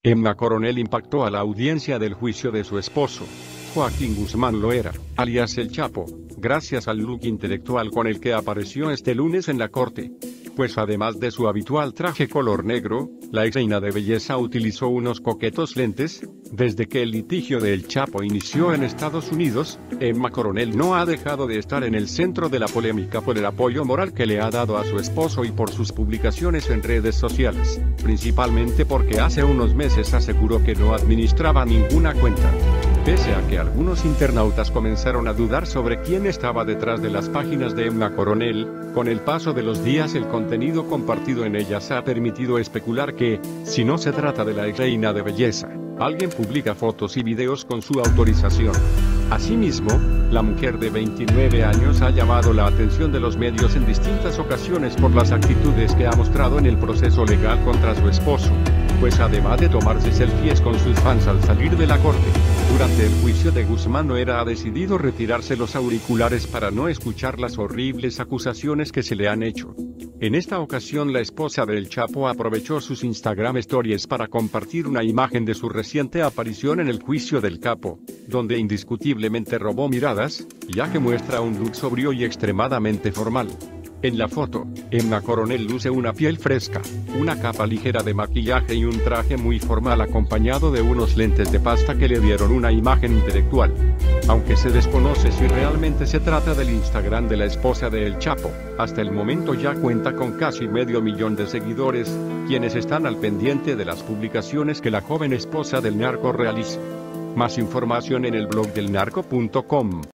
Emma Coronel impactó a la audiencia del juicio de su esposo, Joaquín Guzmán Loera, alias El Chapo, gracias al look intelectual con el que apareció este lunes en la corte. Pues además de su habitual traje color negro, la ex reina de belleza utilizó unos coquetos lentes. Desde que el litigio de El Chapo inició en Estados Unidos, Emma Coronel no ha dejado de estar en el centro de la polémica por el apoyo moral que le ha dado a su esposo y por sus publicaciones en redes sociales, principalmente porque hace unos meses aseguró que no administraba ninguna cuenta. Pese a que algunos internautas comenzaron a dudar sobre quién estaba detrás de las páginas de Emma Coronel, con el paso de los días el contenido compartido en ellas ha permitido especular que, si no se trata de la ex reina de belleza, alguien publica fotos y videos con su autorización. Asimismo, la mujer de 29 años ha llamado la atención de los medios en distintas ocasiones por las actitudes que ha mostrado en el proceso legal contra su esposo, pues además de tomarse selfies con sus fans al salir de la corte, durante el juicio de Guzmán Loera ha decidido retirarse los auriculares para no escuchar las horribles acusaciones que se le han hecho. En esta ocasión la esposa del Chapo aprovechó sus Instagram Stories para compartir una imagen de su reciente aparición en el juicio del Capo, donde indiscutiblemente robó miradas, ya que muestra un look sobrio y extremadamente formal. En la foto, Emma Coronel luce una piel fresca, una capa ligera de maquillaje y un traje muy formal acompañado de unos lentes de pasta que le dieron una imagen intelectual. Aunque se desconoce si realmente se trata del Instagram de la esposa de El Chapo, hasta el momento ya cuenta con casi 500,000 de seguidores, quienes están al pendiente de las publicaciones que la joven esposa del narco realiza. Más información en el blog delnarco.com.